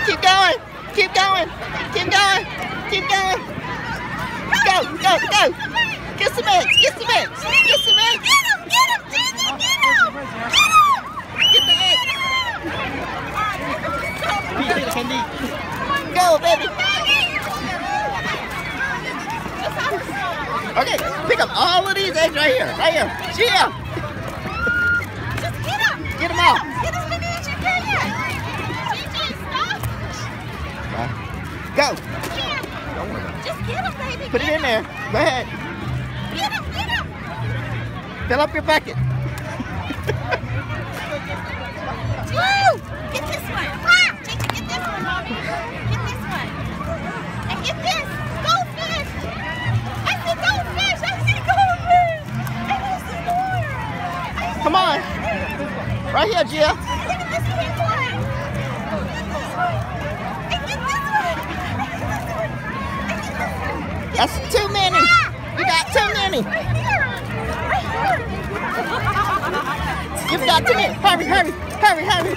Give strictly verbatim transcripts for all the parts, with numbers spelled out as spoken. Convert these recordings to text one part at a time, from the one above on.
Keep going. Keep going. Keep going. Keep going. Go, go, go. Get some eggs. Get some eggs. Get some eggs. Get him, get him, Gigi, get him. Get him. Get the eggs. Go, baby. Okay, pick up all of these eggs right here. Right here. Gia. Just get him. Get them all. Get as many as you can. Gigi, stop. Go. Just get him, baby. Put it in there. Go ahead. Get him, get him. Fill up your bucket. Woo! Get this one. Ah! Gigi, get this one, mommy. Get this one. And get this. Goldfish. I said goldfish. I said goldfish. And there's some more. Come on. Right here, Gia. Look at this big one. Get this one. And get this one. And get this one. And get this one. That's too many. You got too many. Right here. Right here. You've got too many. Hurry, hurry, hurry, hurry.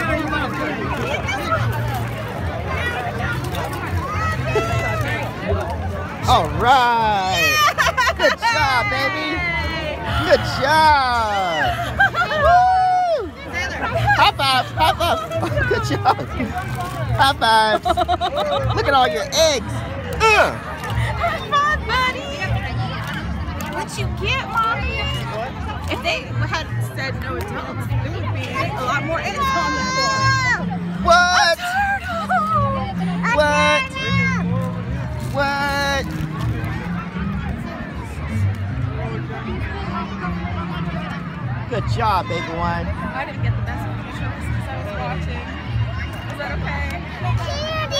All right. Good job, baby. Good job. Woo! High five, high five. Good job. High five. Look at all your eggs. Uh. High five, buddy. What you get, mommy? If they had said no adults, there would be a lot more eggs on the floor. What? A turtle! What? What? Good job, baby one. I didn't get the best one because I was watching. Is that okay?